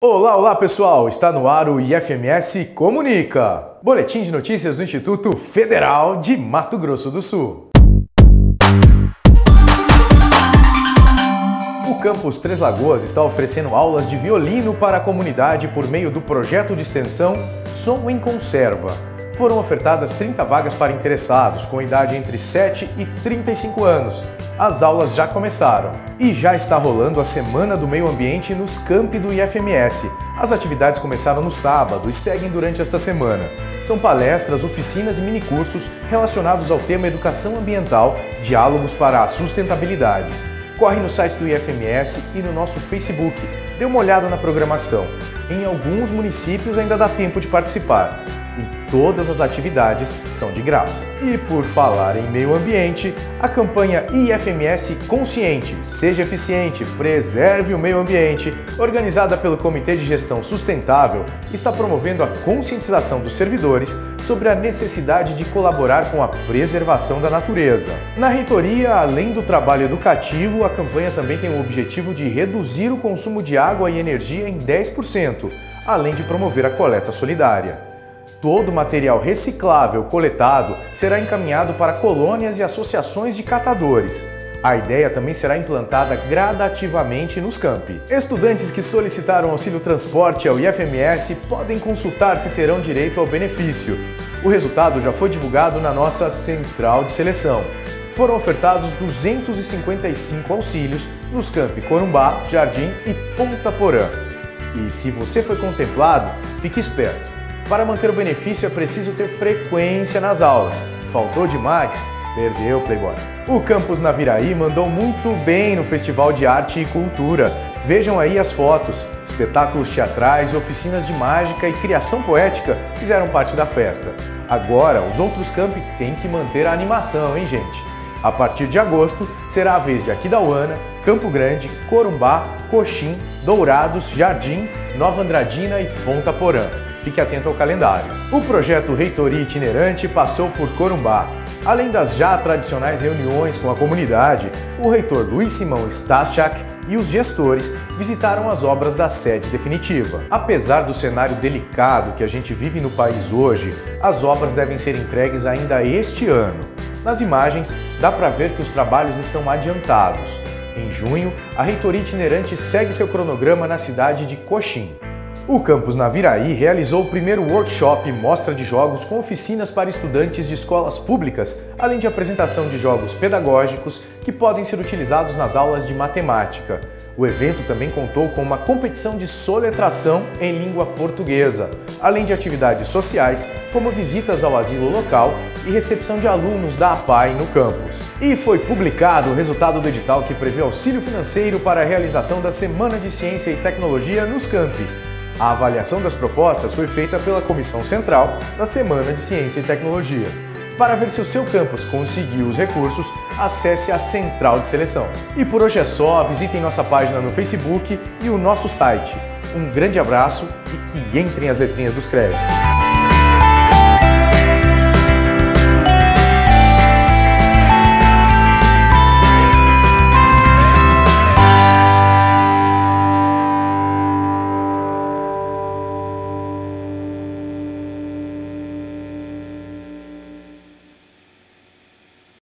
Olá, olá pessoal! Está no ar o IFMS Comunica, boletim de notícias do Instituto Federal de Mato Grosso do Sul. O campus Três Lagoas está oferecendo aulas de violino para a comunidade por meio do projeto de extensão Som em Conserva. Foram ofertadas 30 vagas para interessados com idade entre 7 e 35 anos. As aulas já começaram e já está rolando a Semana do Meio Ambiente nos campi do IFMS. As atividades começaram no sábado e seguem durante esta semana. São palestras, oficinas e minicursos relacionados ao tema Educação Ambiental, Diálogos para a Sustentabilidade. Corre no site do IFMS e no nosso Facebook. Dê uma olhada na programação. Em alguns municípios ainda dá tempo de participar. E todas as atividades são de graça. E por falar em meio ambiente, a campanha IFMS Consciente, Seja Eficiente, Preserve o Meio Ambiente, organizada pelo Comitê de Gestão Sustentável, está promovendo a conscientização dos servidores sobre a necessidade de colaborar com a preservação da natureza. Na reitoria, além do trabalho educativo, a campanha também tem o objetivo de reduzir o consumo de água e energia em 10%, além de promover a coleta solidária. Todo o material reciclável coletado será encaminhado para colônias e associações de catadores. A ideia também será implantada gradativamente nos campi. Estudantes que solicitaram auxílio transporte ao IFMS podem consultar se terão direito ao benefício. O resultado já foi divulgado na nossa central de seleção. Foram ofertados 255 auxílios nos campi Corumbá, Jardim e Ponta Porã. E se você foi contemplado, fique esperto. Para manter o benefício é preciso ter frequência nas aulas. Faltou demais? Perdeu, Playboy. O campus Naviraí mandou muito bem no Festival de Arte e Cultura. Vejam aí as fotos. Espetáculos teatrais, oficinas de mágica e criação poética fizeram parte da festa. Agora, os outros campi têm que manter a animação, hein, gente? A partir de agosto, será a vez de Aquidauana, Campo Grande, Corumbá, Coxim, Dourados, Jardim, Nova Andradina e Ponta Porã. Fique atento ao calendário. O projeto Reitoria Itinerante passou por Corumbá. Além das já tradicionais reuniões com a comunidade, o reitor Luiz Simão Stasiak e os gestores visitaram as obras da sede definitiva. Apesar do cenário delicado que a gente vive no país hoje, as obras devem ser entregues ainda este ano. Nas imagens, dá para ver que os trabalhos estão adiantados. Em junho, a Reitoria Itinerante segue seu cronograma na cidade de Coxim. O campus Naviraí realizou o primeiro workshop Mostra de Jogos com oficinas para estudantes de escolas públicas, além de apresentação de jogos pedagógicos que podem ser utilizados nas aulas de matemática. O evento também contou com uma competição de soletração em língua portuguesa, além de atividades sociais, como visitas ao asilo local e recepção de alunos da APAE no campus. E foi publicado o resultado do edital que prevê auxílio financeiro para a realização da Semana de Ciência e Tecnologia nos campi. A avaliação das propostas foi feita pela Comissão Central da Semana de Ciência e Tecnologia. Para ver se o seu campus conseguiu os recursos, acesse a Central de Seleção. E por hoje é só, visitem nossa página no Facebook e o nosso site. Um grande abraço e que entrem as letrinhas dos créditos.